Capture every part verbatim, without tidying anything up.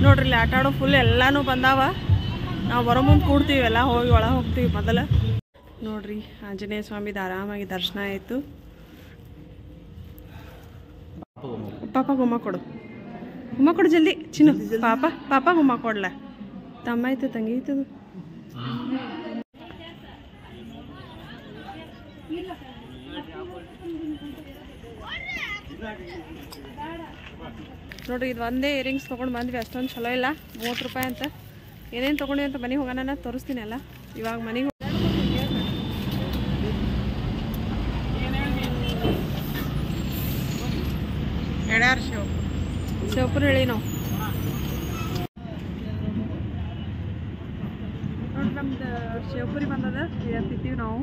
ನೋಡ್ರಿ ಇಲ್ಲಿ ಆಟ ಆಡೋ ಫುಲ್ ಎಲ್ಲಾನು ಬಂದಾವ. ನಾವು ಬರೋ ಮುಂದೆ ಕೂಡ್ತೀವಿ, ಎಲ್ಲ ಹೋಗಿ ಒಳಗೆ ಹೋಗ್ತೀವಿ. ಮೊದಲ ನೋಡ್ರಿ ಆಂಜನೇಯ ಸ್ವಾಮಿದು ಆರಾಮಾಗಿ ದರ್ಶನ ಆಯಿತು. ಪಾಪ ಗುಮ್ಮ ಕೊಡು, ಗುಮ್ಮ ಕೊಡು ಜಲ್ದಿ ಚಿನ್ನು. ಪಾಪ ಪಾಪ ಗುಮ್ಮ ಕೊಡ್ಲ. ತಮ್ಮ ಐತೆ ತಂಗಿ ಐತದು. ನೋಡ್ರಿ ಇದು ಒಂದೇ ಇಯರಿಂಗ್ಸ್ ತೊಗೊಂಡು ಬಂದ್ವಿ. ಅಷ್ಟೊಂದು ಚಲೋ ಇಲ್ಲ, ಮೂವತ್ತು ರೂಪಾಯಿ ಅಂತ. ಏನೇನು ತೊಗೊಂಡು ಅಂತ ಮನೆಗೆ ಹೋಗೋಣ ತೋರಿಸ್ತೀನಿ ಅಲ್ಲ. ಇವಾಗ ಮನೆಗೆ ಎಡ್ಯಾರು ಶಿವ್ ಶಿವಪುರ ಹೇಳಿ ನಾವು ನೋಡ್ರಿ ನಮ್ದು ಶಿವಪುರಿ ಬಂದದ ಹೇಳ್ತಿದ್ದೀವಿ ನಾವು.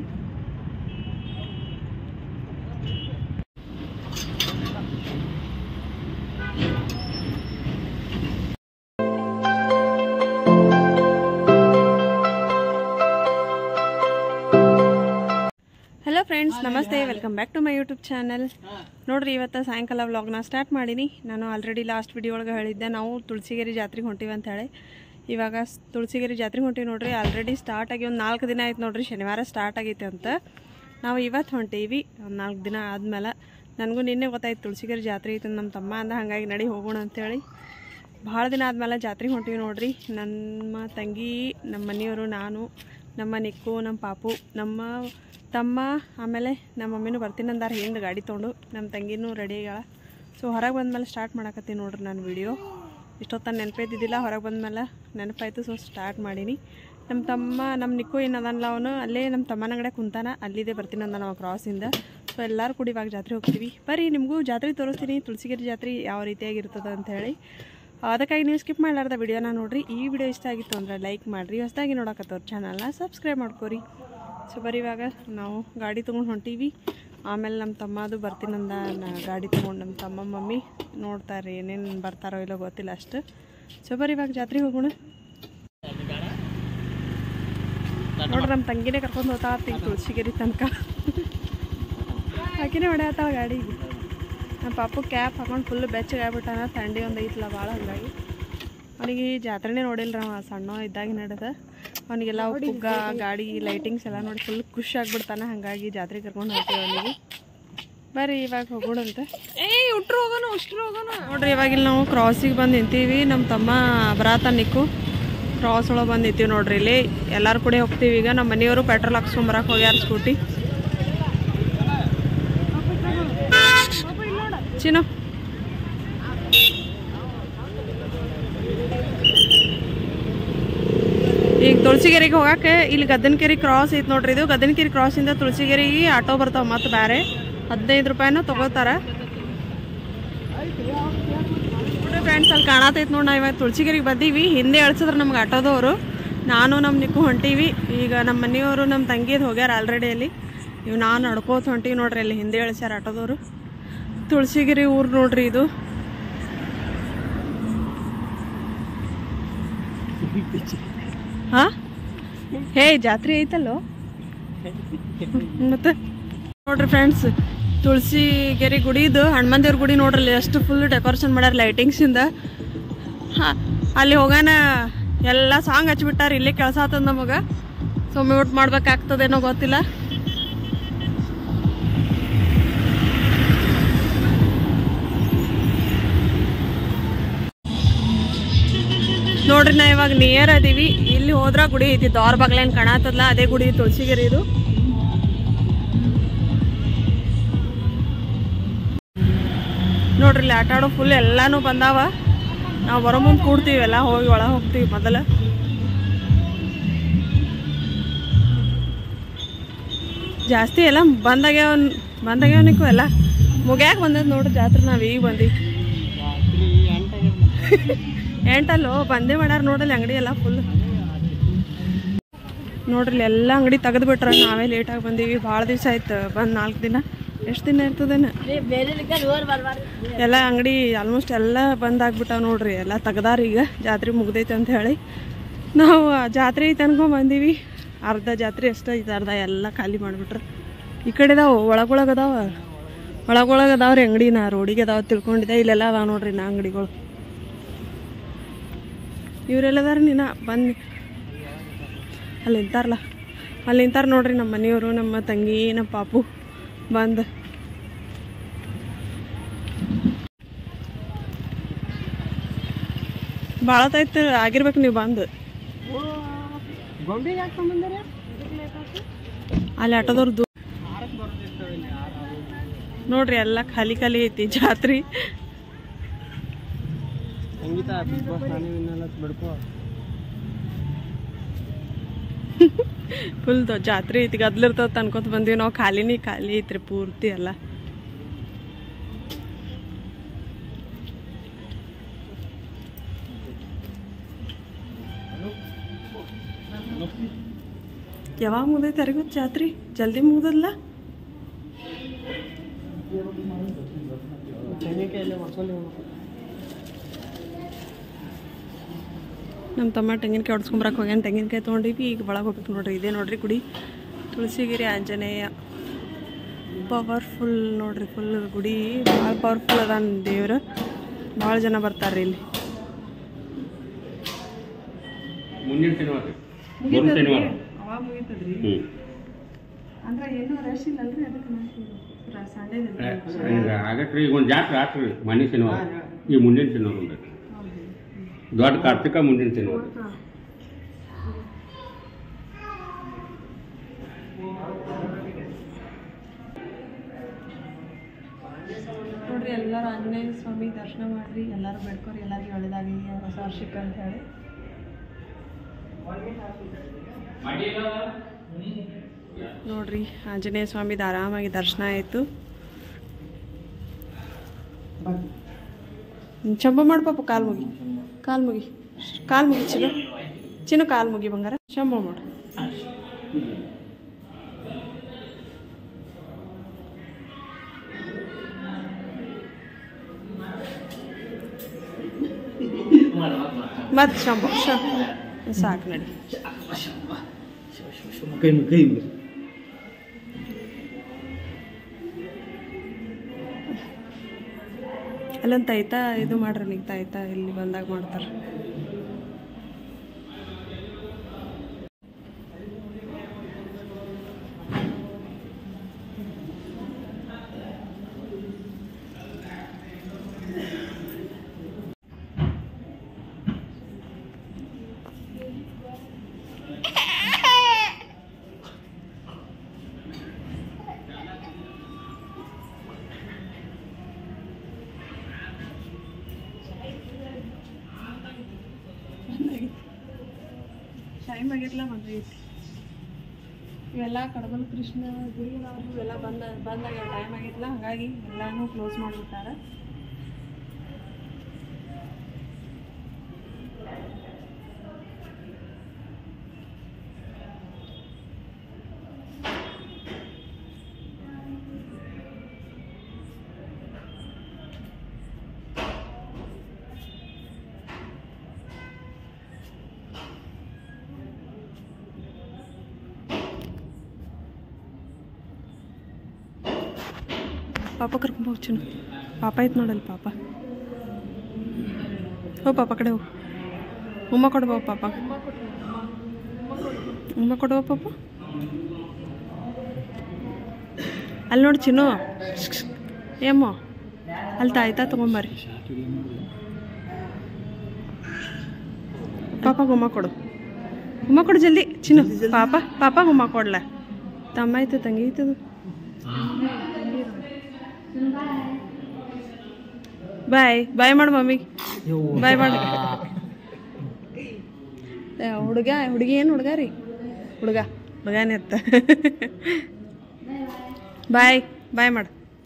ಹಲೋ ಫ್ರೆಂಡ್ಸ್, ನಮಸ್ತೆ, welcome back to my YouTube channel. ನೋಡ್ರಿ ಇವತ್ತು ಸಾಯಂಕಾಲ ವ್ಲಾಗ್ನ ಸ್ಟಾರ್ಟ್ ಮಾಡೀನಿ. ನಾನು ಆಲ್ರೆಡಿ ಲಾಸ್ಟ್ ವಿಡಿಯೋ ಒಳಗೆ ಹೇಳಿದ್ದೆ ನಾವು ತುಳಸಿಗೇರಿ ಜಾತ್ರೆಗೆ ಹೊಂಟೀವಿ ಅಂತ ಹೇಳಿ. ಇವಾಗ ತುಳಸಿಗೇರಿ ಜಾತ್ರೆಗೆ ಹೊಂಟೀವಿ ನೋಡ್ರಿ. ಆಲ್ರೆಡಿ ಸ್ಟಾರ್ಟ್ ಆಗಿ ಒಂದು ನಾಲ್ಕು ದಿನ ಆಯ್ತು ನೋಡ್ರಿ. ಶನಿವಾರ ಸ್ಟಾರ್ಟ್ ಆಗೈತೆ ಅಂತ. ನಾವು ಇವತ್ತು ಹೊಂಟೀವಿ ಒಂದು ನಾಲ್ಕು ದಿನ ಆದ್ಮೇಲೆ. ನನಗೂ ನಿನ್ನೆ ಗೊತ್ತಾಯ್ತು ತುಳಸಿಗೇರಿ ಜಾತ್ರೆ ಐತೆ ನಮ್ಮ ತಮ್ಮ ಅಂದ, ಹಾಗಾಗಿ ನಡಿ ಹೋಗೋಣ ಅಂತೇಳಿ ಭಾಳ ದಿನ ಆದ್ಮೇಲೆ ಜಾತ್ರೆಗೆ ಹೊಂಟೀವಿ ನೋಡ್ರಿ. ನಮ್ಮ ತಂಗಿ, ನಮ್ಮ ಮನೆಯವರು, ನಾನು, ನಮ್ಮ ನಿಕ್ಕು, ನಮ್ಮ ಪಾಪು, ನಮ್ಮ ತಮ್ಮ, ಆಮೇಲೆ ನಮ್ಮ ಮಮ್ಮಿನೂ ಬರ್ತೀನಿ ಅಂದಾರ ಹಿಂದೆ ಗಾಡಿ ತೊಗೊಂಡು. ನಮ್ಮ ತಂಗಿನೂ ರೆಡಿ ಆಗ್ಯಾಳ. ಸೊ ಹೊರಗೆ ಬಂದಮೇಲೆ ಸ್ಟಾರ್ಟ್ ಮಾಡಕತ್ತೀನಿ ನೋಡ್ರಿ ನಾನು ವಿಡಿಯೋ. ಇಷ್ಟೊತ್ತನ ನೆನಪೈತಿದ್ದಿಲ್ಲ, ಹೊರಗೆ ಬಂದಮೇಲೆ ನೆನಪಾಯ್ತು. ಸೊ ಸ್ಟಾರ್ಟ್ ಮಾಡೀನಿ. ನಮ್ಮ ತಮ್ಮ, ನಮ್ಮ ನಿಕ್ಕು ಏನದಲ್ಲ, ಅವನು ಅಲ್ಲೇ ನಮ್ಮ ತಮ್ಮನ ಅಂಗಡಿಯಾಗ ಕುಂತಾನ, ಅಲ್ಲಿದೆ ಬರ್ತೀನಿ ಅಂದ ನಾವು ಕ್ರಾಸಿಂದ. ಸೊ ಎಲ್ಲರೂ ಕೂಡ ಇವಾಗ ಜಾತ್ರೆ ಹೋಗ್ತೀವಿ. ಬರ್ರಿ ನಿಮಗೂ ಜಾತ್ರೆ ತೋರಿಸ್ತೀನಿ, ತುಳಸಿಗೇರಿ ಜಾತ್ರೆ ಯಾವ ರೀತಿಯಾಗಿರ್ತದೆ ಅಂಥೇಳಿ. ಅದಕ್ಕಾಗಿ ನೀವು ಸ್ಕಿಪ್ ಮಾಡಲಾರ್ದ ವಿಡಿಯೋನ ನೋಡಿರಿ. ಈ ವಿಡಿಯೋ ಇಷ್ಟ ಆಗಿತ್ತು ಅಂದರೆ ಲೈಕ್ ಮಾಡಿರಿ. ಹೊಸದಾಗಿ ನೋಡಕತ್ತವ್ರು ಚಾನಲ್ನ ಸಬ್ಸ್ಕ್ರೈಬ್ ಮಾಡ್ಕೊರಿ. ಸೊ ಬರೀ ಇವಾಗ ನಾವು ಗಾಡಿ ತೊಗೊಂಡು ಹೊಂಟೀವಿ. ಆಮೇಲೆ ನಮ್ಮ ತಮ್ಮದು ಬರ್ತೀನಂದ ಗಾಡಿ ತೊಗೊಂಡು ನಮ್ಮ ತಮ್ಮ ಮಮ್ಮಿ ನೋಡ್ತಾರೆ ಏನೇನು ಬರ್ತಾರೋ ಇಲ್ಲೋ ಗೊತ್ತಿಲ್ಲ ಅಷ್ಟು. ಸೊ ಬರೀ ಇವಾಗ ಜಾತ್ರೆಗೆ ಹೋಗೋಣ. ನೋಡ್ರಿ ನಮ್ಮ ತಂಗಿನೇ ಕರ್ಕೊಂಡು ಹೋಗ್ತಾ ಈಗ ತುಳಸಿಗೇರಿ ತನಕ. ಆಕಿನೇ ಹೊಡೆಯತ್ತಾಳ ಗಾಡಿಗೆ. ನಮ್ಮ ಪಾಪು ಕ್ಯಾಪ್ ಹಾಕೊಂಡು ಫುಲ್ ಬೆಚ್ಚಗೆ ಆಗ್ಬಿಟ್ಟಾನ. ಥಂಡಿ ಒಂದು ಐತಲ್ಲ ಭಾಳ, ಹಂಗಾಗಿ ಅವನಿಗೆ ಜಾತ್ರೆನೇ ನೋಡಿಲ್ಲ ಅವ ಸಣ್ಣ ಇದ್ದಾಗ ನಡೆದ. ಅವನಿಗೆಲ್ಲ ಪುಗ್ಗ, ಗಾಡಿ, ಲೈಟಿಂಗ್ಸ್ ಎಲ್ಲ ನೋಡಿ ಫುಲ್ ಖುಷಿ ಆಗ್ಬಿಡ್ತಾನೆ. ಹಾಗಾಗಿ ಜಾತ್ರೆ ಕರ್ಕೊಂಡು ಹೋಗ್ತೀವಿ ಅವನಿಗೆ. ಬರ್ರಿ ಇವಾಗ ಹೋಗೋಣಂತ. ಏಯ್ ಉಟ್ರು ಹೋಗೋಣ, ಉಷ್ಟ್ರು ಹೋಗೋಣ. ನೋಡ್ರಿ ಇವಾಗಿಲ್ಲಿ ನಾವು ಕ್ರಾಸಿಗೆ ಬಂದು ನಿಂತೀವಿ. ನಮ್ಮ ತಮ್ಮ ಬರಾತ ನಿಕ್ಕು ಕ್ರಾಸ್ ಒಳಗೆ ಬಂದು ನಿಂತೀವಿ ನೋಡ್ರಿ. ಇಲ್ಲಿ ಎಲ್ಲರೂ ಕೂಡ ಹೋಗ್ತೀವಿ. ಈಗ ನಮ್ಮ ಮನೆಯವರು ಪೆಟ್ರೋಲ್ ಹಾಕ್ಸ್ಕೊಂಬರಕ್ಕೆ ಹೋಗ್ಯಾರ ಸ್ಕೂಟಿ. ಚಿನ್ನು ಈಗ ತುಳಸಿಗೇರಿಗೆ ಹೋಗಕ್ಕೆ ಇಲ್ಲಿ ಗದ್ದನಕೆರೆ ಕ್ರಾಸ್ ಐತೆ ನೋಡ್ರಿ. ಇದು ಗದ್ದನಕೆರೆ ಕ್ರಾಸಿಂದ ತುಳಸಿಗೇರಿಗೆ ಆಟೋ ಬರ್ತಾವ. ಮತ್ತು ಬೇರೆ ಹದಿನೈದು ರೂಪಾಯಿನೂ ತೊಗೋತಾರ ನೋಡ್ರಿ. ಫ್ರೆಂಡ್ಸ್ ಅಲ್ಲಿ ಕಾಣತೈತೆ ನೋಡಿ. ನಾವು ಇವಾಗ ತುಳಸಿಗೇರಿಗೆ ಬಂದೀವಿ. ಹಿಂದೆ ಎಳ್ಸಿದ್ರೆ ನಮ್ಗೆ ಆಟೋದವರು. ನಾನು ನಮ್ಮ ನಿಕ್ಕು ಹೊಂಟೀವಿ. ಈಗ ನಮ್ಮ ಮನೆಯವರು ನಮ್ಮ ತಂಗಿದು ಹೋಗ್ಯಾರ ಆಲ್ರೆಡಿ. ಅಲ್ಲಿ ಇವು ನಾನು ನಡ್ಕೋತ ಹೊಂಟೀವಿ ನೋಡ್ರಿ. ಅಲ್ಲಿ ಹಿಂದೆ ಎಳ್ಸ್ಯಾರ ಆಟೋದವರು. ತುಳಸಿಗೇರಿ ಊರು ನೋಡ್ರಿ ಇದು. ಹಾ ಹೇ ಜಾತ್ರೆ ಐತಲ್ಲೋ ಮತ್ತೆ. ನೋಡ್ರಿ ಫ್ರೆಂಡ್ಸ್, ತುಳಸಿಗೇರಿ ಗುಡಿದು ಹನುಮಂದೇವ್ರ ಗುಡಿ ನೋಡ್ರಿ. ಎಷ್ಟು ಫುಲ್ ಡೆಕೋರೇಷನ್ ಮಾಡ್ಯಾರ ಲೈಟಿಂಗ್ಸಿಂದ. ಹಾಂ ಅಲ್ಲಿ ಹೋಗೋಣ ಎಲ್ಲ ಸಾಂಗ್ ಹಚ್ಬಿಟ್ಟಾರ. ಇಲ್ಲೇ ಕೆಲಸ ಆಗ್ತದ ನಮಗೆ. ಸೊ ಮ್ಯೂಟ್ ಮಾಡ್ಬೇಕಾಗ್ತದೇನೋ ಗೊತ್ತಿಲ್ಲ. ನೋಡ್ರಿ ನಾ ಇವಾಗ ನಿಯರ್ ಅದೀವಿ. ಇಲ್ಲಿ ಹೋದ್ರ ಗುಡಿ ಐತಿ, ದೋರ್ ಬಾಗ್ಲೇನ್ ಕಾಣತ್ತದಲ್ಲ ಅದೇ ಗುಡಿ ತುಳಸಿಗೇರಿ ಇದು. ನೋಡ್ರಿ ಇಲ್ಲಿ ಆಟ ಆಡೋ ಫುಲ್ ಎಲ್ಲಾನು ಬಂದಾವ. ನಾವು ಬರೋ ಮುಂದೆ ಕೂಡ್ತೀವಿ, ಎಲ್ಲ ಹೋಗಿ ಒಳಗೆ ಹೋಗ್ತೀವಿ. ಮೊದಲ ಜಾಸ್ತಿ ಎಲ್ಲ ಬಂದಾಗ್ಯಾವ ಬಂದಾಗ್ಯಾವ ನಿಕ್ಕು ಎಲ್ಲ ಮುಗ್ಯಾಕ ಬಂದದ್ ನೋಡ್ರಿ ಜಾತ್ರೆ. ನಾವು ಈಗ ಬಂದೀವಿ. ಎಂಟಲ್ಲೋ ಬಂದೇ ಮಾಡ್ಯಾರ ನೋಡ್ರಿ ಅಂಗಡಿ ಎಲ್ಲ ಫುಲ್. ನೋಡ್ರಿ ಎಲ್ಲ ಅಂಗಡಿ ತೆಗೆದು ಬಿಟ್ರ. ನಾವೇ ಲೇಟಾಗಿ ಬಂದೀವಿ. ಭಾಳ ದಿವಸ ಆಯ್ತು ಬಂದು, ನಾಲ್ಕು ದಿನ ಎಷ್ಟು ದಿನ ಇರ್ತದೇನ. ಎಲ್ಲ ಅಂಗಡಿ ಆಲ್ಮೋಸ್ಟ್ ಎಲ್ಲ ಬಂದಾಗ್ಬಿಟ್ಟಾವ ನೋಡ್ರಿ. ಎಲ್ಲ ತೆಗ್ದಾರ. ಈಗ ಜಾತ್ರೆ ಮುಗ್ದೈತೆ ಅಂತ ಹೇಳಿ ನಾವು ಜಾತ್ರೆ ಐತೆ ಅನ್ಕೊಂಡ್ ಬಂದೀವಿ. ಅರ್ಧ ಜಾತ್ರೆ ಅಷ್ಟೇ ಐತೆ, ಅರ್ಧ ಎಲ್ಲ ಖಾಲಿ ಮಾಡಿಬಿಟ್ರೆ. ಈ ಕಡೆ ಅದಾವ ಒಳಗೊಳಗೆ ಅದಾವ, ಒಳಗೊಳಗೆ ಅದಾವ್ರಿ ಅಂಗಡಿ. ನಾ ರೋಡಿಗೆ ಅದಾವ ತಿಳ್ಕೊಂಡಿದ್ದೆ. ಇಲ್ಲೆಲ್ಲ ಅದಾವ ನೋಡ್ರಿ ನಾ ಅಂಗಡಿಗಳು. ಇವರೆಲ್ಲದಾರ ನೀನು ಬಂದು ಅಲ್ಲಿ ನಿಂತಾರಲ್ಲ ಅಲ್ಲಿ ನಿಂತಾರ ನೋಡ್ರಿ ನಮ್ಮ ಮನೆಯವರು ನಮ್ಮ ತಂಗಿ ನಮ್ಮ ಪಾಪು ಬಂದು ಭಾಳ ತಾಯ್ತು ಆಗಿರ್ಬೇಕು ನೀವು ಬಂದು ಅಲ್ಲಿ ಆಟೋದವ್ರದ್ದು ನೋಡ್ರಿ ಎಲ್ಲ ಖಾಲಿ ಖಾಲಿ ಐತಿ ಜಾತ್ರೆ ಫುಲ್ ಜಾತ್ರೆ ಐತಿ ಗದ್ಲಿರ್ತದ ಅನ್ಕೋತ ಬಂದೀವಿ ನಾವು ಖಾಲಿನಿ ಖಾಲಿ ಐತ್ರಿ ಪೂರ್ತಿ ಎಲ್ಲ ಯಾವಾಗ ಮುಗ್ದೈತೆ ಯಾರಿಗೊತ್ತು ಜಾತ್ರೆ ಜಲ್ದಿ ಮುಗ್ದಲ್ಲ ನಮ್ಮ ತಮ್ಮ ತೆಂಗಿನಕಾಯಿ ಹೊಡ್ಸ್ಕೊಂಬರಕ್ಕೆ ಹೋಗ್ಯಾನ ತೆಂಗಿನಕಾಯಿ ತೊಗೊಂಡಿವಿ ಈಗ ಒಳಗೆ ಹೋಗ್ಬೇಕು ನೋಡ್ರಿ ಇದೇ ನೋಡ್ರಿ ಗುಡಿ ತುಳಸಿಗಿರಿ ಆಂಜನೇಯ ಪವರ್ಫುಲ್ ನೋಡ್ರಿ ಫುಲ್ ಗುಡಿ ಭಾಳ ಪವರ್ಫುಲ್ ಅದ ದೇವ್ರು ಭಾಳ ಜನ ಬರ್ತಾರ್ರಿ ಇಲ್ಲಿ ಅಂದ್ರೆ ಏನು ರಶ್ ಇಲ್ಲಲ್ರಿ ಆಗಟ್ರಿ ಈಗ ಒಂದು ಜಾತ್ರೆ ಆತ್ರಿ ಮನೆ ಶನಿವಾರ ಈ ಮುಂದಿನ ಶನಿವಾರ ಒಂದು ದೊಡ್ಡ ಕಾರ್ತಿಕ ಮುಂದಿನ ಶನಿವಾರ ನೋಡ್ರಿ ಎಲ್ಲರೂ ಆಂಜನೇಯ ಸ್ವಾಮಿ ದರ್ಶನ ಮಾಡ್ರಿ ಎಲ್ಲರೂ ಬೇಡ್ಕೊರಿ ಎಲ್ಲರಿಗೂ ಒಳ್ಳೇದಾಗಲಿ ಹೊಸ ವರ್ಷಕ್ಕೆ ಅಂತ ಹೇಳಿ ನೋಡ್ರಿ ಆಂಜನೇಯ ಸ್ವಾಮಿದು ಆರಾಮಾಗಿ ದರ್ಶನ ಆಯಿತು ಚಂಬ ಮಾಡಿ ಪಾಪ ಕಾಲು ಮುಗಿ ಕಾಲು ಮುಗಿ ಕಾಲು ಮುಗಿ ಚಿನ್ನು ಚಿನ್ನು ಕಾಲು ಮುಗಿ ಬಂಗಾರ ಶಂಭ ಮಾಡು ಮತ್ತೆ ಶಂಭ ಸಾಕು ನಡಿ ಅಲ್ಲೊಂದು ತಾಯ್ತಾ ಇದು ಮಾಡ್ರಿ ನೀವು ತಾಯ್ತಾ ಇಲ್ಲಿ ಬಂದಾಗ ಮಾಡ್ತಾರೆ ಟೈಮ್ ಆಗಿರಲ್ಲ ಬಂದ್ರಿ ಇವೆಲ್ಲ ಕಡಬಲ್ ಕೃಷ್ಣ ಗುಡಿ ಇವೆಲ್ಲ ಬಂದ ಬಂದಾಗ ಟೈಮ್ ಆಗಿರಲ್ಲ ಹಾಗಾಗಿ ಎಲ್ಲಾನು ಕ್ಲೋಸ್ ಮಾಡಿಬಿಟ್ಟಾರೆ ಪಾಪ ಕರ್ಕೊಂಡು ಹೋಗ್ಚು ಪಾಪ ಐತೆ ನೋಡಲ್ಲಿ ಪಾಪ ಹೋ ಪಾಪ ಕಡೆ ಹೋಗು ಉಮ್ಮ ಕೊಡ್ಬೋ ಪಾಪ ಉಮ್ಮ ಕೊಡುವ ಪಾಪ ಅಲ್ಲಿ ನೋಡಿ ಚಿನ್ನು ಏಮೋ ಅಲ್ಲಿ ತಾಯ್ತಾ ತೊಗೊಂಬರ್ರಿ ಪಾಪ ಉಮ್ಮ ಕೊಡು ಉಮ್ಮ ಕೊಡು ಜಲ್ದಿ ಚಿನ್ನು ಪಾಪ ಪಾಪ ಉಮ್ಮ ಕೊಡ್ಲ ತಮ್ಮ ಐತೆ ತಂಗಿ ಐತದು ಬಾಯ್ ಬಾಯ್ ಮಾಡು ಮಮ್ಮಿ ಬಾಯ್ ಮಾಡು ಹುಡುಗ ಹುಡುಗಿ ಏನು ಹುಡುಗ ರೀ ಹುಡುಗ ಹುಡುಗನೇ ಇರ್ತ ಬಾಯ್ ಬಾಯ್ ಮಾಡು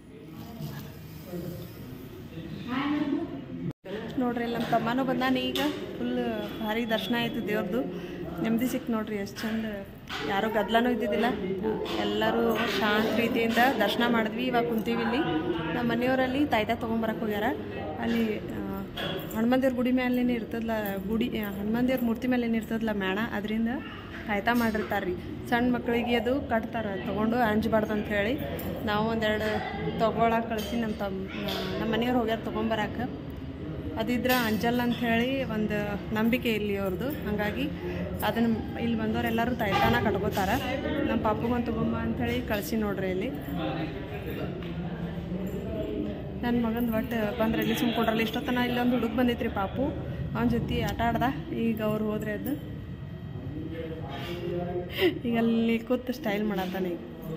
ನೋಡ್ರಿ ನಮ್ಮ ತಮ್ಮನೂ ಬಂದಾನ ಈಗ ಫುಲ್ ಭಾರಿ ದರ್ಶನ ಆಯಿತು ದೇವ್ರದ್ದು ನೆಮ್ಮದಿ ಸಿಕ್ತು ನೋಡ್ರಿ ಎಷ್ಟು ಚಂದ ಯಾರೂ ಗದ್ದಲನೂ ಇದ್ದಿದ್ದಿಲ್ಲ ಎಲ್ಲರೂ ಶಾಂತ ರೀತಿಯಿಂದ ದರ್ಶನ ಮಾಡಿದ್ವಿ ಇವಾಗ ಕುಂತೀವಿ ಇಲ್ಲಿ ನಮ್ಮ ಮನೆಯವರಲ್ಲಿ ತಾಯ್ತಾ ತೊಗೊಂಬರಕ್ಕೆ ಹೋಗ್ಯಾರ ಅಲ್ಲಿ ಹನುಮಂದೇವ್ರ ಗುಡಿ ಮೇಲೇನೆ ಇರ್ತದಲ್ಲ ಗುಡಿ ಹನುಮಂದೇವ್ರ ಮೂರ್ತಿ ಮೇಲೇನೆ ಇರ್ತದಲ್ಲ ಮೇಣ ಅದರಿಂದ ತಾಯ್ತಾ ಮಾಡಿರ್ತಾರೆ ರೀ ಸಣ್ಣ ಮಕ್ಕಳಿಗೆ ಅದು ಕಟ್ತಾರೆ ತೊಗೊಂಡು ಅಂಜಬಾರ್ದು ಅಂತ ಹೇಳಿ ನಾವು ಒಂದೆರಡು ತೊಗೊಳಕ್ಕೆ ಕಳಿಸಿ ನಮ್ಮ ತಮ್ಮ ನಮ್ಮ ಮನೆಯವ್ರು ಹೋಗ್ಯಾರ ತೊಗೊಂಬರಕ್ಕೆ ಅದಿದ್ರೆ ಅಂಜಲ್ ಅಂತ ಹೇಳಿ ಒಂದು ನಂಬಿಕೆ ಇಲ್ಲಿ ಅವ್ರದ್ದು. ಹಾಗಾಗಿ ಅದನ್ನು ಇಲ್ಲಿ ಬಂದವರೆಲ್ಲರೂ ತೈತಾನ ಕಟ್ಕೋತಾರೆ. ನಮ್ಮ ಪಾಪುಗಂತೂ ಬೊಮ್ಮ ಅಂಥೇಳಿ ಕಳಿಸಿ ನೋಡ್ರಿ ಇಲ್ಲಿ. ನನ್ನ ಮಗಂದು ಒಟ್ಟು ಬಂದ್ರೆ ಇಲ್ಲಿ ಸುಮ್ಕೊಂಡ್ರಲ್ಲ. ಇಷ್ಟೊತ್ತನ ಇಲ್ಲೊಂದು ಹುಡುಗ ಬಂದಿತ್ತು ರೀ ಪಾಪು, ಅವನ ಜೊತೆ ಆಟ ಆಡ್ದ. ಈಗ ಅವ್ರು ಹೋದ್ರೆ ಅದು ಈಗ ಅಲ್ಲಿ ಕೂತು ಸ್ಟೈಲ್ ಮಾಡತ್ತಾನೆ.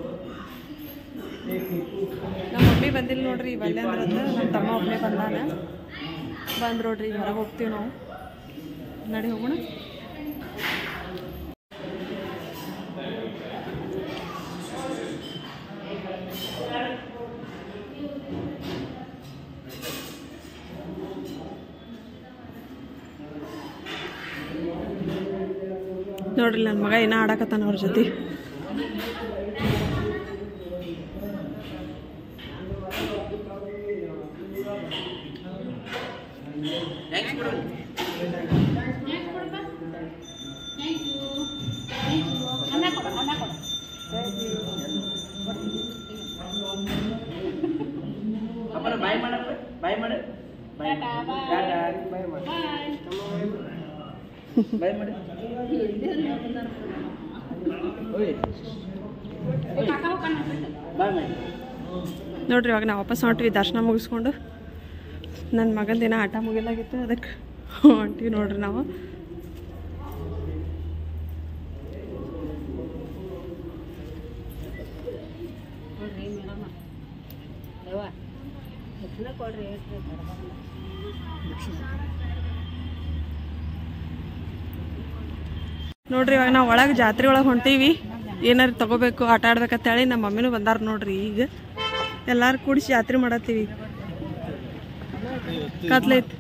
ಈಗ ನಮ್ಮ ಮಮ್ಮಿ ಬಂದಿಲ್ಲ ನೋಡ್ರಿ ಬಲ್ಲೆ ಅಂದ್ರದ್ದು. ನಮ್ಮ ತಮ್ಮ ಒಬ್ಬನೇ ಬಂದಾನ. ಬಂದು ನೋಡ್ರಿ ಈಗ ಹೊರಗೆ ಹೋಗ್ತೀವಿ ನಾವು. ನಡಿ ಹೋಗೋಣ. ನೋಡ್ರಿ ನನ್ನ ಮಗ ಏನೋ ಆಡಕತ್ತಾನ ಅವ್ರ ಜೊತೆ. ನೋಡ್ರಿ ಇವಾಗ ನಾವು ವಾಪಸ್ ಹೊಂಟ್ವಿ ದರ್ಶನ ಮುಗಿಸ್ಕೊಂಡು. ನನ್ನ ಮಗಂದೇನೋ ಆಟ ಮುಗಿಲಾಗಿತ್ತು, ಅದಕ್ಕೆ ಹೊಂಟಿವಿ ನೋಡ್ರಿ ನಾವು. ನೋಡ್ರಿ ಇವಾಗ ನಾವು ಒಳಗೆ ಜಾತ್ರೆ ಒಳಗೆ ಹೊಂಟೀವಿ. ಏನಾರು ತಗೋಬೇಕು ಆಟ ಆಡ್ಬೇಕಂತೇಳಿ ನಮ್ಮ ಮಮ್ಮಿನೂ ಬಂದಾರ ನೋಡ್ರಿ. ಈಗ ಎಲ್ಲಾರು ಕೂಡಿಸಿ ಜಾತ್ರೆ ಮಾಡತ್ತೀವಿ. ಕತ್ಲೈತಿ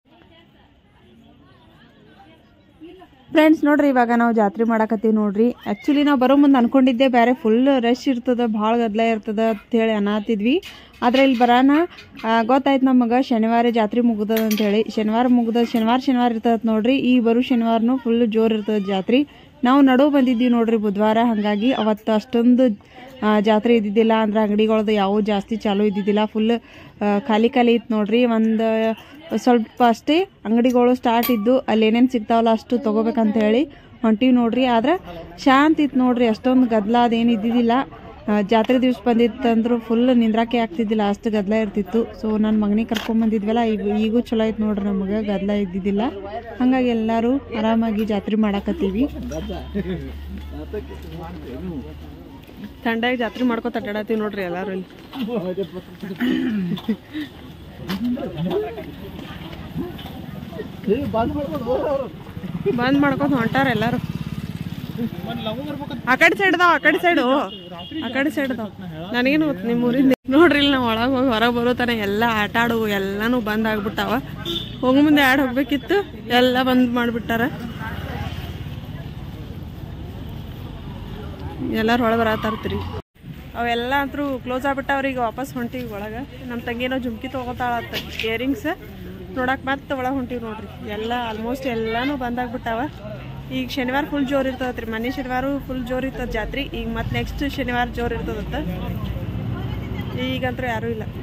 ಫ್ರೆಂಡ್ಸ್. ನೋಡ್ರಿ ಇವಾಗ ನಾವು ಜಾತ್ರೆ ಮಾಡಕತ್ತೀವಿ ನೋಡ್ರಿ. ಆ್ಯಕ್ಚುಲಿ ನಾವು ಬರೋ ಮುಂದೆ ಅನ್ಕೊಂಡಿದ್ದೆ ಬೇರೆ ಫುಲ್ ರಶ್ ಇರ್ತದ, ಭಾಳ ಗದ್ದಲ ಇರ್ತದ ಅಂತೇಳಿ ಅನ್ನತ್ತಿದ್ವಿ. ಆದರೆ ಇಲ್ಲಿ ಬರೋಣ ಗೊತ್ತಾಯ್ತು ನಮಗೆ ಶನಿವಾರ ಜಾತ್ರೆ ಮುಗ್ದದ ಅಂತೇಳಿ. ಶನಿವಾರ ಮುಗ್ದ ಶನಿವಾರ ಶನಿವಾರ ಇರ್ತದ ನೋಡ್ರಿ. ಈ ಬರೋ ಶನಿವಾರನೂ ಫುಲ್ ಜೋರು ಇರ್ತದ ಜಾತ್ರೆ. ನಾವು ನಡು ಬಂದಿದ್ದೀವಿ ನೋಡ್ರಿ ಬುಧವಾರ. ಹಾಗಾಗಿ ಅವತ್ತು ಅಷ್ಟೊಂದು ಜಾತ್ರೆ ಇದ್ದಿದ್ದಿಲ್ಲ. ಅಂದ್ರೆ ಅಂಗಡಿಗಳದ್ದು ಯಾವ ಜಾಸ್ತಿ ಚಾಲೂ ಇದ್ದಿದ್ದಿಲ್ಲ. ಫುಲ್ ಖಾಲಿ ಖಾಲಿ ಇತ್ತು ನೋಡ್ರಿ. ಒಂದು ಸ್ವಲ್ಪ ಅಷ್ಟೇ ಅಂಗಡಿಗಳು ಸ್ಟಾರ್ಟ್ ಇದ್ದು ಅಲ್ಲಿ ಏನೇನು ಸಿಗ್ತಾವಲ್ಲ ಅಷ್ಟು ತೊಗೋಬೇಕಂತ ಹೇಳಿ ಹೊಂಟಿವಿ ನೋಡ್ರಿ. ಆದ್ರೆ ಶಾಂತಿ ಇತ್ತು ನೋಡ್ರಿ, ಅಷ್ಟೊಂದು ಗದ್ದಲ ಅದೇನು ಇದ್ದಿದ್ದಿಲ್ಲ. ಜಾತ್ರೆ ದಿವ್ಸ ಬಂದಿತ್ತಂದ್ರೂ ಫುಲ್ ನಿಂದ್ರಾಕೆ ಆಗ್ತಿದ್ದಿಲ್ಲ, ಅಷ್ಟು ಗದ್ದಲ ಇರ್ತಿತ್ತು. ಸೊ ನನ್ನ ಮಗನಿಗೆ ಕರ್ಕೊಂಬಂದಿದ್ವಲ್ಲ, ಈಗ ಈಗೂ ಚಲೋ ಐತೆ ನೋಡ್ರಿ, ನಮಗೆ ಗದ್ದಲ ಇದ್ದಿದ್ದಿಲ್ಲ. ಹಾಗಾಗಿ ಎಲ್ಲರೂ ಆರಾಮಾಗಿ ಜಾತ್ರೆ ಮಾಡಾಕತ್ತೀವಿ. ಥಂಡಾಗಿ ಜಾತ್ರೆ ಮಾಡ್ಕೊತ ಅಡ್ಡಾಡತ್ತೀವಿ ನೋಡ್ರಿ ಎಲ್ಲರೂ ಇಲ್ಲಿ. ಬಂದ್ ಮಾಡ್ಕೊತ ಹೊಂಟಾರ ಎಲ್ಲಾರು. ಆ ಕಡೆ ಸೈಡ್ ಅದಾವ, ಆ ಕಡೆ ಸೈಡು ಆ ಕಡೆ ಸೈಡ್ ಅದಾವ. ನನಗೇನು ಗೊತ್ತು ನಿಮ್ಮ ಊರಿಂದ. ನೋಡ್ರಿ ಇಲ್ಲಿ ನಾವು ಒಳಗೆ ಹೋಗಿ ಹೊರಗೆ ಬರೋ ತನ ಎಲ್ಲ ಆಟ ಆಡು ಎಲ್ಲಾನು ಬಂದ್ ಆಗ್ಬಿಟ್ಟಾವ. ಹೋಗ ಮುಂದೆ ಆಡ್ ಹೋಗ್ಬೇಕಿತ್ತು, ಎಲ್ಲ ಬಂದ್ ಮಾಡಿಬಿಟ್ಟಾರ. ಎಲ್ಲಾರು ಒಳಗೆ ಬರತ್ತಾರ್ತೀರಿ. ಅವೆಲ್ಲ ಅಂತೂ ಕ್ಲೋಸ್ ಆಗ್ಬಿಟ್ಟವ್ರಿ. ಈಗ ವಾಪಸ್ ಹೊಂಟಿವಿ ಒಳಗೆ. ನಮ್ಮ ತಂಗಿನೋ ಜುಮ್ಕಿ ತೊಗೋತಾಳತ್ತ, ಇಯರಿಂಗ್ಸ್ ನೋಡಕ್ಕೆ ಮತ್ತೆ ಒಳಗೆ ಹೊಂಟಿವಿ ನೋಡ್ರಿ. ಎಲ್ಲ ಆಲ್ಮೋಸ್ಟ್ ಎಲ್ಲಾನು ಬಂದಾಗ್ಬಿಟ್ಟಾವ. ಈಗ ಶನಿವಾರ ಫುಲ್ ಜೋರು ಇರ್ತದತ್ರಿ. ಮನೆ ಶನಿವಾರ ಫುಲ್ ಜೋರು ಇರ್ತದ ಜಾತ್ರೆ. ಈಗ ಮತ್ತೆ ನೆಕ್ಸ್ಟ್ ಶನಿವಾರ ಜೋರು ಇರ್ತದತ್ತ. ಈಗಂತೂ ಯಾರೂ ಇಲ್ಲ.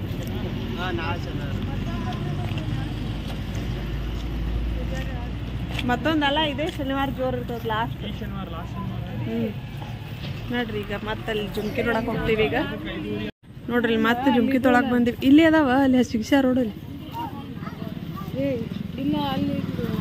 ಮತ್ತೊಂದಲ್ಲ, ಇದೆ ಶನಿವಾರ ಜೋರು ಇರ್ತದ ಲಾಸ್ಟ್. ಹ್ಞೂ ನೋಡ್ರಿ ಈಗ ಮತ್ತೆ ಅಲ್ಲಿ ಜುಮ್ಕಿ ನೋಡಕ್ಕೆ ಹೋಗ್ತೀವಿ. ಈಗ ನೋಡ್ರಿ ಮತ್ತೆ ಜುಮ್ಕಿ ತೊಳಕ್ಕೆ ಬಂದೀವಿ. ಇಲ್ಲಿ ಅದಾವ ಅಲ್ಲಿ ಶಿಕ್ಷಾ ರೋಡಲ್ಲಿ. ಇಲ್ಲ ಅಲ್ಲಿ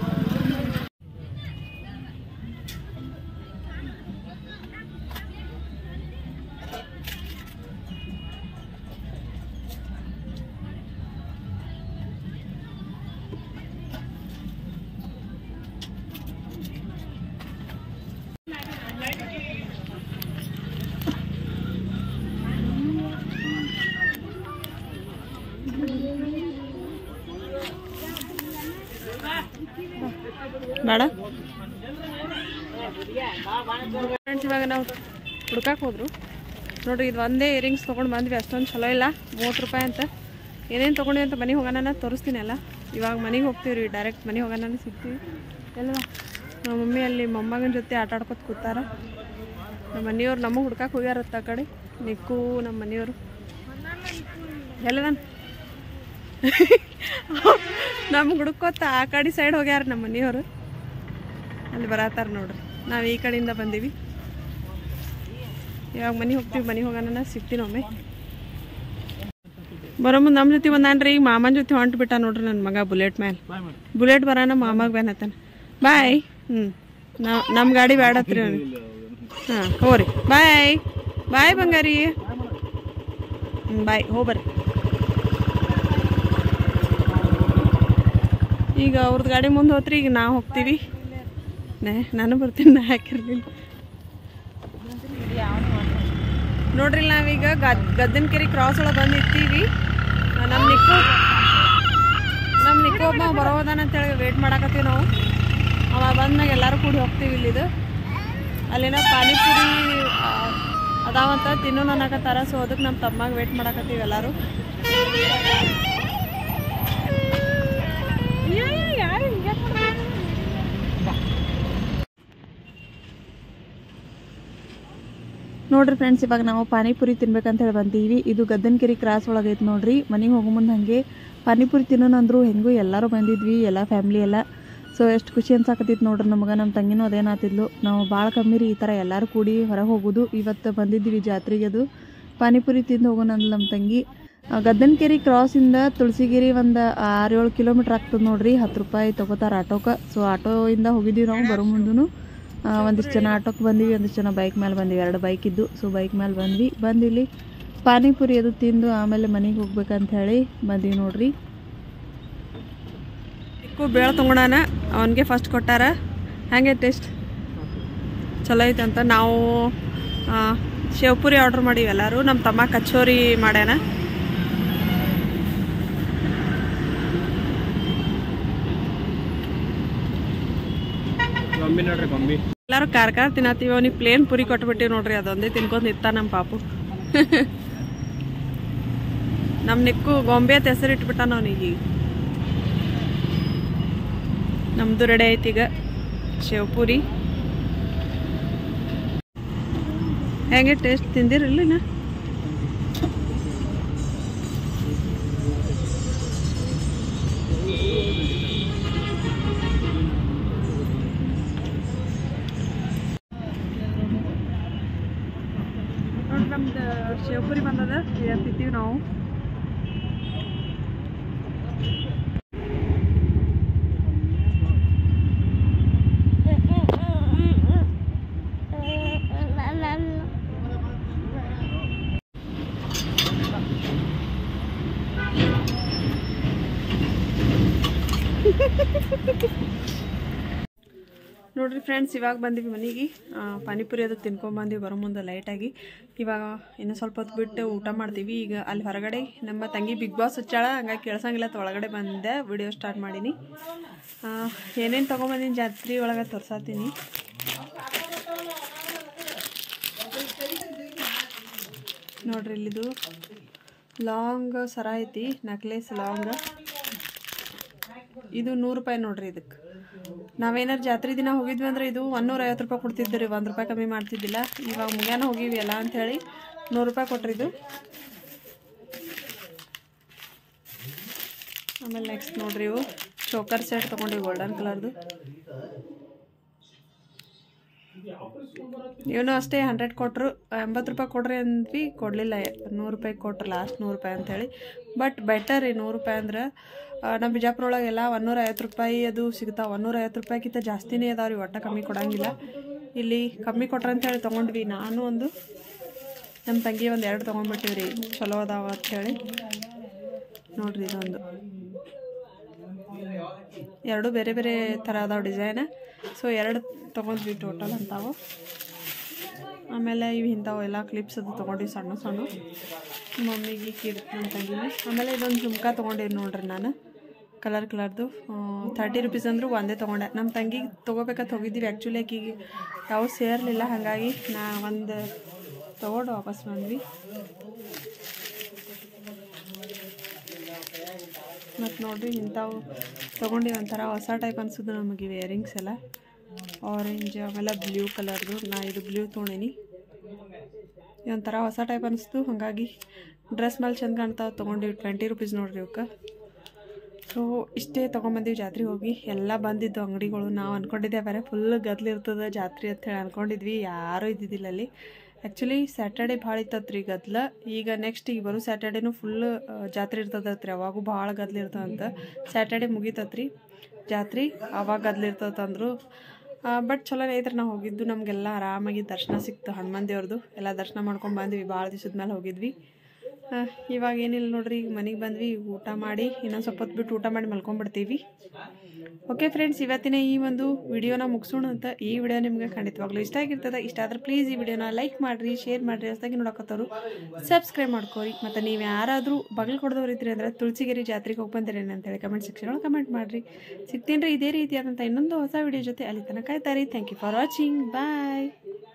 ಬೇಡ ಫ್ರೆಂಡ್ಸ್. ಇವಾಗ ನಾವು ಹುಡ್ಕಕ್ಕೆ ಹೋದ್ರು ನೋಡ್ರಿ. ಇದು ಒಂದೇ ಇಯರಿಂಗ್ಸ್ ತೊಗೊಂಡು ಬಂದ್ವಿ. ಅಷ್ಟೊಂದು ಚಲೋ ಇಲ್ಲ, ಮೂವತ್ತು ರೂಪಾಯಿ ಅಂತ. ಏನೇನು ತೊಗೊಂಡ್ವಿ ಅಂತ ಮನೆಗೆ ಹೋಗೋಣ ತೋರಿಸ್ತೀನಿ ಅಲ್ಲ. ಇವಾಗ ಮನೆಗೆ ಹೋಗ್ತೀವಿ ರೀ, ಡೈರೆಕ್ಟ್ ಮನೆಗೆ ಹೋಗೋಣ ಸಿಗ್ತೀವಿ. ಎಲ್ಲ ನಮ್ಮ ಮಮ್ಮಿ ಅಲ್ಲಿ ಮೊಮ್ಮಗನ ಜೊತೆ ಆಟ ಆಡ್ಕೊತ ಕೂತಾರ. ನಮ್ಮ ಮನೆಯವ್ರು ನಮಗೆ ಹುಡ್ಕಕ್ಕೆ ಹೋಗ್ಯಾರತ್ತ ಆ ಕಡೆ. ನಿಕ್ಕು ನಮ್ಮ ಮನೆಯವರು ಎಲ್ಲದ ನಮ್ಗೆ ಹುಡುಕೋತ ಆ ಕಡೆ ಸೈಡ್ ಹೋಗ್ಯಾರ ನಮ್ಮ ಮನೆಯವರು, ಅಲ್ಲಿ ಬರತ್ತಾರ ನೋಡ್ರಿ. ನಾವು ಈ ಕಡೆಯಿಂದ ಬಂದೀವಿ. ಇವಾಗ ಮನೆ ಹೋಗ್ತೀವಿ, ಮನೆ ಹೋಗೋಣ ಸಿಗ್ತೀನಿ ಒಮ್ಮೆ. ಬರೋ ಮುಂದೆ ನಮ್ಮ ಜೊತೆ ಬಂದಾನ್ರಿ. ಈಗ ಮಾಮನ ಜೊತೆ ಹೊಂಟು ಬಿಟ್ಟ ನೋಡ್ರಿ ನನ್ನ ಮಗ ಬುಲೆಟ್ ಮೇಲೆ. ಬುಲೆಟ್ ಬರೋಣ ಮಾಮಾಗ ಬೇನತ್ತಾನ. ಬಾಯ್. ಹ್ಞೂ ನಾವು ನಮ್ಮ ಗಾಡಿ ಬೇಡತ್ರಿ ಅವ್ನು. ಹಾಂ ಹೋಗ್ರಿ. ಬಾಯ್ ಬಾಯ್ ಬಂಗಾರಿ. ಹ್ಞೂ ಬಾಯ್, ಹೋಗ್ಬರ್ರಿ. ಈಗ ಅವ್ರದ್ದು ಗಾಡಿ ಮುಂದೆ ಹೋತ್ರಿ. ಈಗ ನಾವು ಹೋಗ್ತೀವಿ. ನೇ ನಾನು ಬರ್ತೀನಿ, ನಾ ಹಾಕಿರ್ಲಿಲ್ಲ ನೋಡ್ರಿ. ನಾವೀಗ ಗದ್ ಗದ್ದನಕೆರೆ ಕ್ರಾಸ್ ಒಳಗೆ ಬಂದು ಇರ್ತೀವಿ. ನಮ್ಮ ನಿಕ್ಕು ನಮ್ಮ ನಿಕ್ಕು ಒಬ್ಬ ಬರೋದಾನ ಅಂತೇಳಿ ವೇಟ್ ಮಾಡಾಕತ್ತೀವಿ ನಾವು. ಅವ ಬಂದ್ಮ್ಯಾಗ ಎಲ್ಲರೂ ಕೂಡಿ ಹೋಗ್ತೀವಿ. ಇಲ್ಲಿದು ಅಲ್ಲಿನ ಪಾನಿಪುರಿ ಅದಾವಂತ ತಿನ್ನೋ ಅನ್ನಕತ್ತಾರ. ಸೊ ಅದಕ್ಕೆ ನಮ್ಮ ತಮ್ಮಾಗ ವೇಟ್ ಮಾಡಾಕತ್ತೀವಿ ಎಲ್ಲರೂ. ನೋಡ್ರಿ ಫ್ರೆಂಡ್ಸ್, ಇವಾಗ ನಾವು ಪಾನಿಪುರಿ ತಿನ್ಬೇಕಂತ ಹೇಳಿ ಬಂದೀವಿ. ಇದು ಗದ್ದನಕೆರೆ ಕ್ರಾಸ್ ಒಳಗೈತೆ ನೋಡ್ರಿ. ಮನೆಗೆ ಹೋಗೋ ಮುಂದೆ ಹಾಗೆ ಪಾನಿಪುರಿ ತಿನ್ನೋಣಂದ್ರು ಹೆಂಗೂ ಎಲ್ಲರೂ ಬಂದಿದ್ವಿ, ಎಲ್ಲ ಫ್ಯಾಮ್ಲಿ ಎಲ್ಲ. ಸೊ ಎಷ್ಟು ಖುಷಿ ಅನ್ಸಾಕತ್ತಿತ್ತು ನೋಡ್ರಿ ನಮಗೆ. ನಮ್ಮ ತಂಗಿನೂ ಅದೇನಾತಿದ್ಲು. ನಾವು ಭಾಳ ಕಮ್ಮಿ ರೀ ಈ ಥರ ಎಲ್ಲರೂ ಕೂಡಿ ಹೊರಗೆ ಹೋಗೋದು. ಇವತ್ತು ಬಂದಿದ್ದೀವಿ ಜಾತ್ರೆಗೆ. ಅದು ಪಾನಿಪುರಿ ತಿಂದು ಹೋಗೋಣ ಅಂದ್ಲು ನಮ್ಮ ತಂಗಿ. ಗದ್ದನಕೆರೆ ಕ್ರಾಸಿಂದ ತುಳಸಿಗೆರೆ ಒಂದು ಆರು ಏಳು ಕಿಲೋಮೀಟ್ರ್ ಆಗ್ತದೆ ನೋಡ್ರಿ. ಹತ್ತು ರೂಪಾಯಿ ತೊಗೋತಾರೆ ಆಟೋಕ್ಕೆ. ಸೊ ಆಟೋಯಿಂದ ಹೋಗಿದ್ದೀವಿ ನಾವು. ಬರೋ ಮುಂದೂ ಒಂದಿಷ್ಟು ಜನ ಆಟೋಕ್ಕೆ ಬಂದೀವಿ, ಒಂದಿಷ್ಟು ಜನ ಬೈಕ್ ಮೇಲೆ ಬಂದೀವಿ. ಎರಡು ಬೈಕ್ ಇದ್ದು. ಸೊ ಬೈಕ್ ಮೇಲೆ ಬಂದ್ವಿ. ಬಂದಿಲ್ಲಿ ಪಾನಿಪುರಿ ಅದು ತಿಂದು ಆಮೇಲೆ ಮನೆಗೆ ಹೋಗ್ಬೇಕಂತ ಹೇಳಿ ಬಂದೀವಿ ನೋಡ್ರಿ. ಚಿಕ್ಕು ಬೇಳೆ ತೊಗೊಳೋಣ. ಅವನಿಗೆ ಫಸ್ಟ್ ಕೊಟ್ಟಾರ. ಹಾಗೆ ಟೇಸ್ಟ್ ಚಲೋ ಐತಂತ. ನಾವು ಶೇವ್ಪುರಿ ಆರ್ಡ್ರ್ ಮಾಡೀವಿ ಎಲ್ಲರೂ. ನಮ್ಮ ತಮ್ಮ ಕಚೋರಿ ಮಾಡ್ಯಾನ. ಎಲ್ಲರೂ ಕಾರ್ ಕಾರ್ ತಿನ್ನತ್ತೀವಿ. ಅವನಿಗೆ ಪ್ಲೇನ್ ಪುರಿ ಕೊಟ್ಬಿಟ್ಟಿವಿ ನೋಡ್ರಿ. ಅದೊಂದೇ ತಿನ್ಕೊಂಡು ನಿಂತ ನಮ್ಮ ಪಾಪು. ನಮ್ಮ ನಿಕ್ಕು ಗೊಂಬೆ ಅಂತ ಹೆಸರು ಇಟ್ಬಿಟ್ಟಾನ ಅವನಿಗೆ. ನಮ್ದು ರೆಡಿ ಐತಿ ಈಗ ಶೇವ್ಪುರಿ. ಹೆಂಗೆ ಟೇಸ್ಟ್ ತಿಂದಿರಲಿನ? ನಮ್ದು ಶೇವ್ಪುರಿ ಬಂದದ, ತಿಂತೀವಿ ನಾವು. ನೋಡ್ರಿ ಫ್ರೆಂಡ್ಸ್, ಇವಾಗ ಬಂದೀವಿ ಮನೆಗೆ. ಪಾನಿಪುರಿ ಅದು ತಿನ್ಕೊಂಬಂದಿವಿ ಬರೋ ಮುಂದೆ ಲೈಟಾಗಿ. ಇವಾಗ ಇನ್ನೂ ಸ್ವಲ್ಪ ಹೊತ್ತು ಬಿಟ್ಟು ಊಟ ಮಾಡ್ತೀವಿ. ಈಗ ಅಲ್ಲಿ ಹೊರಗಡೆ ನಮ್ಮ ತಂಗಿ ಬಿಗ್ ಬಾಸ್ ಹಚ್ಚಾಳ, ಹಂಗಾಗಿ ಕೇಳ್ಸಂಗಿಲ್ಲ. ಒಳಗಡೆ ಬಂದೆ ವಿಡಿಯೋ ಸ್ಟಾರ್ಟ್ ಮಾಡೀನಿ. ಏನೇನು ತೊಗೊಂಬಂದಿನಿ ಜಾತ್ರೆ ಒಳಗೆ ತೋರ್ಸಾತೀನಿ. ನೋಡ್ರಿ ಇಲ್ಲಿದು ಲಾಂಗ್ ಸರ ಐತಿ, ನೆಕ್ಲೆಸ್ ಲಾಂಗ್. ಇದು ನೂರು ರೂಪಾಯಿ ನೋಡ್ರಿ. ಇದಕ್ಕೆ ನಾವೇನಾರು ಜಾತ್ರೆ ದಿನ ಹೋಗಿದ್ವಿ ಅಂದ್ರೆ ಇದು ಒನ್ನೂರ ಐವತ್ತು ರೂಪಾಯಿ ಕೊಡ್ತಿದ್ರಿ, ಒಂದು ರೂಪಾಯಿ ಕಮ್ಮಿ ಮಾಡ್ತಿದ್ದಿಲ್ಲ. ಇವಾಗ ಮುಗ್ಯಾನ ಹೋಗಿವಿ ಎಲ್ಲ ಅಂಥೇಳಿ ನೂರು ರೂಪಾಯಿ ಕೊಟ್ರಿ ಇದು. ಆಮೇಲೆ ನೆಕ್ಸ್ಟ್ ನೋಡ್ರಿ ಇವು ಚೋಕರ್ ಸೆಟ್ ತೊಗೊಂಡಿವಿ ಗೋಲ್ಡನ್ ಕಲರ್ದು. ಇವನು ಅಷ್ಟೇ ಹಂಡ್ರೆಡ್ ಕೊಟ್ಟರು, ಎಂಬತ್ತು ರೂಪಾಯಿ ಕೊಡ್ರಿ ಅಂದ್ವಿ, ಕೊಡಲಿಲ್ಲ. ನೂರು ರೂಪಾಯಿ ಕೊಟ್ರು ಲಾಸ್ಟ್, ನೂರು ರೂಪಾಯಿ ಅಂಥೇಳಿ. ಬಟ್ ಬೆಟರ್ ರೀ ನೂರು ರೂಪಾಯಿ ಅಂದ್ರೆ. ನಮ್ಮ ಬಿಜಾಪುರ ಒಳಗೆಲ್ಲ ಒನ್ನೂರ ಐವತ್ತು ರೂಪಾಯಿ ಅದು ಸಿಗ್ತಾವೆ. ಒನ್ನೂರ ಐವತ್ತು ರೂಪಾಯಿಗಿಂತ ಜಾಸ್ತಿನೇ ಅದಾವೆ ರೀ, ಒಟ್ಟು ಕಮ್ಮಿ ಕೊಡೋಂಗಿಲ್ಲ. ಇಲ್ಲಿ ಕಮ್ಮಿ ಕೊಟ್ರೆ ಅಂತೇಳಿ ತೊಗೊಂಡ್ವಿ. ನಾನು ಒಂದು ನಮ್ಮ ತಂಗಿ ಒಂದು ಎರಡು ತೊಗೊಂಡ್ಬಿಟ್ಟಿವಿ ರೀ, ಚಲೋ ಅದಾವ ಅಂಥೇಳಿ. ನೋಡ್ರಿ ಇದೊಂದು, ಎರಡು ಬೇರೆ ಬೇರೆ ಥರ ಅದಾವೆ ಡಿಸೈನ್. ಸೊ ಎರಡು ತೊಗೊಂಡ್ವಿ ಟೋಟಲ್ ಅಂತಾವು. ಆಮೇಲೆ ಇವು ಇಂಥವು ಎಲ್ಲ ಕ್ಲಿಪ್ಸ್ ಅದು ತೊಗೊಂಡ್ವಿ ಸಣ್ಣ ಸಣ್ಣ ಮಮ್ಮಿಗೆ ಕಿಡ್ ನಮ್ಮ ತಂಗಿನ. ಆಮೇಲೆ ಇದೊಂದು ಜುಮ್ಕ ತೊಗೊಂಡಿರಿ ನೋಡ್ರಿ ನಾನು, ಕಲರ್ ಕಲರ್ದು. ತರ್ಟಿ ರುಪೀಸ್ ಅಂದರೂ ಒಂದೇ ತೊಗೊಂಡೆ. ನಮ್ಮ ತಂಗಿಗೆ ತೊಗೋಬೇಕಂತ ಹೋಗಿದ್ದೀವಿ. ಆ್ಯಕ್ಚುಲಿ ಆಕಿಗೆ ಯಾವ ಸೇರಲಿಲ್ಲ, ಹಾಗಾಗಿ ನಾ ಒಂದು ತೊಗೊಂಡು ವಾಪಸ್ ಬಂದ್ವಿ. ಮತ್ತು ನೋಡಿರಿ ಇಂಥವು ತೊಗೊಂಡು ಒಂಥರ ಹೊಸ ಟೈಪ್ ಅನಿಸಿದ್ದು ನಮಗೆ ಇಯರಿಂಗ್ಸ್ ಎಲ್ಲ. ಆರೆಂಜ್ ಆಮೇಲೆ ಬ್ಲೂ ಕಲರ್ದು. ನಾ ಇದು ಬ್ಲೂ ತೊಗೊಂಡೀನಿ. ಇದೊಂಥರ ಹೊಸ ಟೈಪ್ ಅನಿಸ್ತು, ಹಾಗಾಗಿ ಡ್ರೆಸ್ ಮೇಲೆ ಚೆಂದ ಕಾಣ್ತಾವೆ ತೊಗೊಂಡಿವಿ. ಟ್ವೆಂಟಿ ರುಪೀಸ್ ನೋಡ್ರಿ ಇವಕ್ಕೆ. ಸೊ ಇಷ್ಟೇ ತೊಗೊಂಬಂದೀವಿ ಜಾತ್ರೆಗೆ ಹೋಗಿ. ಎಲ್ಲ ಬಂದಿದ್ದು ಅಂಗಡಿಗಳು. ನಾವು ಅಂದ್ಕೊಂಡಿದ್ದೆ ಬೇರೆ ಫುಲ್ ಗದ್ಲು ಇರ್ತದೆ ಜಾತ್ರೆ ಅಂತೇಳಿ ಅಂದ್ಕೊಂಡಿದ್ವಿ. ಯಾರೂ ಇದ್ದಿದ್ದಿಲ್ಲ ಅಲ್ಲಿ. ಆ್ಯಕ್ಚುಲಿ ಸ್ಯಾಟರ್ಡೆ ಭಾಳ ಇತ್ತತ್ತು ರೀ ಗದ್ಲ. ಈಗ ನೆಕ್ಸ್ಟ್ ಈಗ ಬರೋ ಸ್ಯಾಟರ್ಡೇನು ಫುಲ್ ಜಾತ್ರೆ ಇರ್ತದತ್ರಿ. ಅವಾಗೂ ಭಾಳ ಗದ್ಲು ಇರ್ತದಂತ. ಸ್ಯಾಟರ್ಡೆ ಮುಗಿತತ್ರಿ ಜಾತ್ರೆ, ಅವಾಗ ಗದ್ಲು ಇರ್ತದಂದ್ರು. ಬಟ್ ಚಲೋನೇ ಐತ್ರಿ. ನಾವು ಹೋಗಿದ್ದು ನಮಗೆಲ್ಲ ಆರಾಮಾಗಿ ದರ್ಶನ ಸಿಕ್ತು. ಹನುಮಾನ್ ದೇವ್ರದ್ದು ಎಲ್ಲ ದರ್ಶನ ಮಾಡ್ಕೊಂಡು ಬಂದ್ವಿ. ಭಾಳ ದಿವಸದ ಮೇಲೆ ಹೋಗಿದ್ವಿ. ಇವಾಗ ಏನಿಲ್ಲ ನೋಡ್ರಿ, ಈಗ ಮನೆಗೆ ಬಂದ್ವಿ. ಊಟ ಮಾಡಿ ಇನ್ನೊಂದು ಸ್ವಲ್ಪ ಹೊತ್ತು ಬಿಟ್ಟು ಊಟ ಮಾಡಿ ಮಲ್ಕೊಂಡ್ಬಿಡ್ತೀವಿ. ಓಕೆ ಫ್ರೆಂಡ್ಸ್, ಇವತ್ತಿನ ಈ ಒಂದು ವಿಡಿಯೋನ ಮುಗಿಸೋಣ ಅಂತ. ಈ ವಿಡಿಯೋ ನಿಮಗೆ ಖಂಡಿತವಾಗ್ಲೂ ಇಷ್ಟ ಆಗಿರ್ತದೆ. ಇಷ್ಟ ಆದರೆ ಪ್ಲೀಸ್ ಈ ವಿಡಿಯೋನ ಲೈಕ್ ಮಾಡಿರಿ, ಶೇರ್ ಮಾಡಿರಿ. ಹೊಸದಾಗಿ ನೋಡೋಕತ್ತವರು ಸಬ್ಸ್ಕ್ರೈಬ್ ಮಾಡ್ಕೋರಿ. ಮತ್ತು ನೀವು ಯಾರಾದರೂ ಬಗಲ್ ಕೊಡೋರು ಇದ್ರಿ ಅಂದರೆ ತುಳಸಿಗೆರೆ ಜಾತ್ರೆಗೆ ಹೋಗಿ ಬಂದಿರೇನು ಅಂತೇಳಿ ಕಮೆಂಟ್ ಸೆಕ್ಷನ್ ಒಳಗೆ ಕಮೆಂಟ್ ಮಾಡಿರಿ. ಸಿಗ್ತೀನಿ ರೀ ಇದೇ ರೀತಿಯಾದಂಥ ಇನ್ನೊಂದು ಹೊಸ ವಿಡಿಯೋ ಜೊತೆ. ಅಲ್ಲಿ ತನಕ ಕಾಯ್ತಾರಿ. Thank you for watching. Bye.